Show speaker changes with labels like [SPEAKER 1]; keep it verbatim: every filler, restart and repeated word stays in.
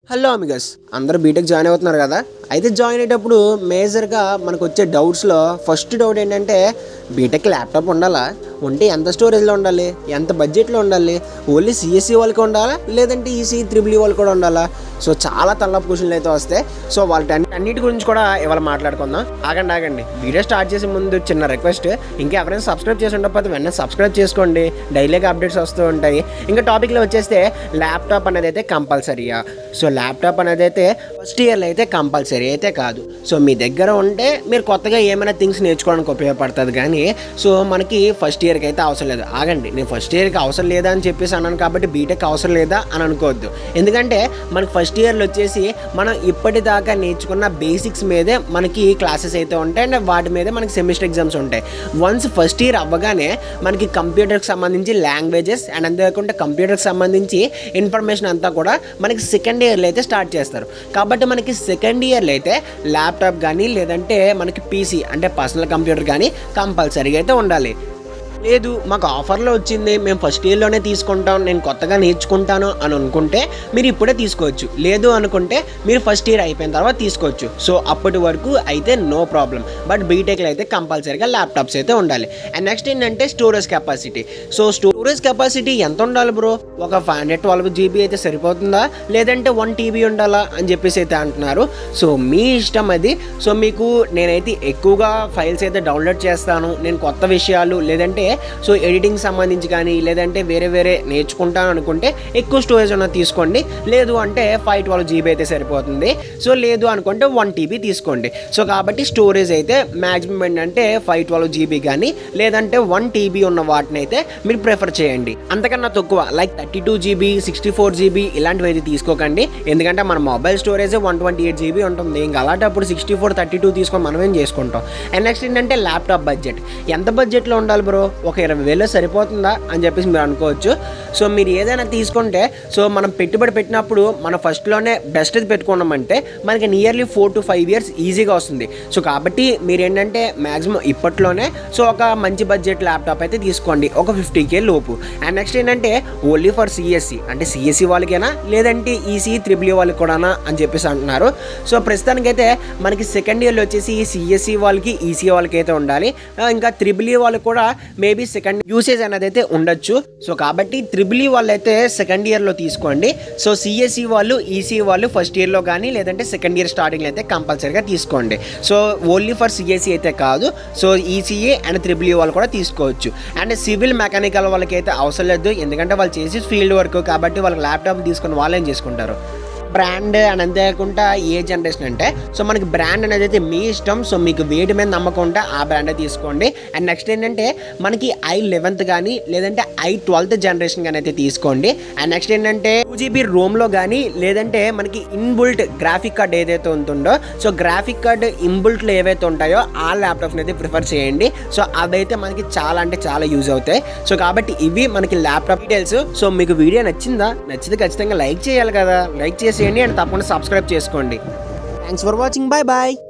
[SPEAKER 1] Hello అమిగస్ అందరూ BTech join అవుతున్నారు కదా. అయితే జాయిన్ అయ్యేటప్పుడు మేజర్గా మనకు వచ్చే డౌట్స్లో ఫస్ట్ డౌట్ ఏంటంటే బీటెక్ ల్యాప్టాప్ ఉండాలా, ఉంటే ఎంత స్టోరేజ్లో ఉండాలి, ఎంత బడ్జెట్లో ఉండాలి, ఓన్లీ సిఎస్సి వాళ్ళకి ఉండాలా లేదంటే ఈసీ త్రిబుల్ ఈ వాళ్ళు కూడా ఉండాలా. సో చాలా తలనొప్పి క్వశ్చన్లు అయితే వస్తాయి. సో వాళ్ళ అన్నిటి గురించి కూడా ఇవాళ మాట్లాడుకుందాం. ఆగండి ఆగండి వీడియో స్టార్ట్ చేసే ముందు చిన్న రిక్వెస్ట్, ఇంకా ఎవరైనా సబ్స్క్రైబ్ చేసి ఉండకపోతే వెంటనే సబ్స్క్రైబ్ చేసుకోండి, డైలీగా అప్డేట్స్ వస్తూ ఉంటాయి. ఇంకా టాపిక్లో వచ్చేస్తే ల్యాప్టాప్ అనేది అయితే కంపల్సరీయా. సో ల్యాప్టాప్ అనేది అయితే ఫస్ట్ ఇయర్లో అయితే కంపల్సరీ అయితే కాదు. సో మీ దగ్గర ఉంటే మీరు కొత్తగా ఏమైనా థింగ్స్ నేర్చుకోవడానికి ఉపయోగపడుతుంది, కానీ సో మనకి ఫస్ట్ ఇయర్కి అయితే అవసరం లేదు. ఆగండి, నేను ఫస్ట్ ఇయర్కి అవసరం లేదా అని చెప్పేసి అన్నాను కాబట్టి బీటెక్ అవసరం లేదా అని అనుకోవద్దు. ఎందుకంటే మనకి ఫస్ట్ ఇయర్లో వచ్చేసి మనం ఇప్పటిదాకా నేర్చుకున్న బేసిక్స్ మీదే మనకి క్లాసెస్ అయితే ఉంటాయి అండ్ వాటి మీదే మనకి సెమిస్టర్ ఎగ్జామ్స్ ఉంటాయి. వన్స్ ఫస్ట్ ఇయర్ అవ్వగానే మనకి కంప్యూటర్కి సంబంధించి లాంగ్వేజెస్ అండ్ అంతేకాకుండా కంప్యూటర్కి సంబంధించి ఇన్ఫర్మేషన్ అంతా కూడా మనకి సెకండ్ ఇయర్లో అయితే స్టార్ట్ చేస్తారు. కాబట్టి మనకి సెకండ్ ఇయర్లో అయితే ల్యాప్టాప్ కానీ లేదంటే మనకి పీసీ అంటే పర్సనల్ కంప్యూటర్ కానీ కంపల్సరీగా అయితే ఉండాలి. లేదు మాకు ఆఫర్లో వచ్చింది, మేము ఫస్ట్ ఇయర్లోనే తీసుకుంటాం, నేను కొత్తగా నేర్చుకుంటాను అని అనుకుంటే మీరు ఇప్పుడే తీసుకోవచ్చు. లేదు అనుకుంటే మీరు ఫస్ట్ ఇయర్ అయిపోయిన తర్వాత తీసుకోవచ్చు. సో అప్పటి వరకు అయితే నో ప్రాబ్లం. బట్ బీటెక్లో అయితే కంపల్సరీగా ల్యాప్టాప్స్ అయితే ఉండాలి. అండ్ నెక్స్ట్ ఏంటంటే storage capacity. So storage capacity ఎంత ఉండాలి బ్రో? ఒక ఫైవ్ హండ్రెడ్ ట్వెల్వ్ జీబీ అయితే సరిపోతుందా లేదంటే వన్ టీబీ ఉండాలా అని చెప్పేసి అయితే అంటున్నారు. సో మీ ఇష్టం అది. సో మీకు నేనైతే ఎక్కువగా ఫైల్స్ అయితే డౌన్లోడ్ చేస్తాను, నేను కొత్త విషయాలు లేదంటే సో ఎడిటింగ్ సంబంధించి కానీ లేదంటే వేరే వేరే నేర్చుకుంటాను అనుకుంటే ఎక్కువ స్టోరేజ్ ఉన్నది తీసుకోండి. లేదు అంటే ఫైవ్ ట్వెల్వ్ జీబీ అయితే సరిపోతుంది. సో లేదు అనుకుంటే వన్ టీబీ తీసుకోండి. సో కాబట్టి స్టోరేజ్ అయితే మ్యాక్సిమం ఏంటంటే ఫైవ్ ట్వెల్వ్ జీబీ కానీ లేదంటే వన్ టీబీ ఉన్న వాటిని అయితే మీరు ప్రిఫర్ చేయండి. అంతకన్నా తక్కువ like thirty two GB sixty four GB ఇలాంటివి అయితే తీసుకోకండి. ఎందుకంటే మన mobile storage one twenty eight GB ఉంటుంది. ఇంకా అలాంటప్పుడు సిక్స్టీ ఫోర్ థర్టీ టూ తీసుకొని మనం ఏం చేసుకుంటాం. అండ్ నెక్స్ట్ ఏంటంటే ల్యాప్టాప్ బడ్జెట్ ఎంత బడ్జెట్లో ఉండాలి బ్రో? ఒక ఇరవై వేలు సరిపోతుందా అని చెప్పేసి మీరు అనుకోవచ్చు. సో మీరు ఏదైనా తీసుకుంటే సో మనం పెట్టుబడి పెట్టినప్పుడు మనం ఫస్ట్లోనే బెస్ట్ అది పెట్టుకున్నామంటే మనకి nearly four to five years ఈజీగా వస్తుంది. సో కాబట్టి మీరు ఏంటంటే మ్యాక్సిమం ఇప్పట్లోనే సో ఒక మంచి బడ్జెట్ ల్యాప్టాప్ అయితే తీసుకోండి, ఒక ఫిఫ్టీ కే లోపు. అండ్ నెక్స్ట్ ఏంటంటే ఓన్లీ ఫర్ సిఎస్సి అంటే సిఎస్సి వాళ్ళకైనా లేదంటే ఈసీ త్రిబుల్ ఈ వాళ్ళకి కూడా అని చెప్పేసి అంటున్నారు. సో ప్రస్తుతానికైతే మనకి సెకండ్ ఇయర్లో వచ్చేసి సిఎస్సి వాళ్ళకి ఈసీ వాళ్ళకి అయితే ఉండాలి. ఇంకా త్రిబుల్ ఈ వాళ్ళకి కూడా మేబీ సెకండ్ యూసేజ్ అనేది అయితే ఉండొచ్చు. సో కాబట్టి త్రిబుల్ ఈ వాళ్ళు అయితే సెకండ్ ఇయర్లో తీసుకోండి. సో సిఎస్సి వాళ్ళు ఈసీ వాళ్ళు ఫస్ట్ ఇయర్లో కానీ లేదంటే సెకండ్ ఇయర్ స్టార్టింగ్లో అయితే కంపల్సరీగా తీసుకోండి. సో ఓన్లీ ఫర్ సిఎస్సి అయితే కాదు, so ECA and triple E వాళ్ళు కూడా తీసుకోవచ్చు. అండ్ సివిల్ మెకానికల్ వాళ్ళకి అయితే అవసరం లేదు, ఎందుకంటే వాళ్ళు చేసి ఫీల్డ్ వర్క్ కాబట్టి వాళ్ళకి ల్యాప్టాప్ తీసుకొని వాళ్ళు ఏం చేసుకుంటారు. బ్రాండ్ అని అంతేకాకుండా ఏ జనరేషన్ అంటే సో మనకి బ్రాండ్ అనేది అయితే మీ ఇష్టం. సో మీకు వేటి మీద నమ్మకం ఉంటే ఆ బ్రాండే తీసుకోండి. అండ్ నెక్స్ట్ ఏంటంటే మనకి ఐ లెవెన్త్ కానీ లేదంటే ఐ ట్వెల్త్ జనరేషన్ కానీ అయితే తీసుకోండి. అండ్ నెక్స్ట్ ఏంటంటే టూ జీబీ రోమ్లో కానీ లేదంటే మనకి ఇన్బుల్ట్ గ్రాఫిక్ కార్డ్ ఏదైతే ఉంటుందో సో గ్రాఫిక్ కార్డ్ ఇన్బుల్ట్లో ఏవైతే ఉంటాయో ఆ ల్యాప్టాప్ని అయితే ప్రిఫర్ చేయండి. సో అదైతే మనకి చాలా అంటే చాలా యూజ్ అవుతాయి. సో కాబట్టి ఇవి మనకి ల్యాప్టాప్ డీటెయిల్స్. సో మీకు వీడియో నచ్చిందా? నచ్చితే ఖచ్చితంగా లైక్ చేయాలి కదా, లైక్ చేసి అండ్ తప్పకుండా సబ్స్క్రైబ్ చేసుకోండి. Thanks for watching. Bye bye.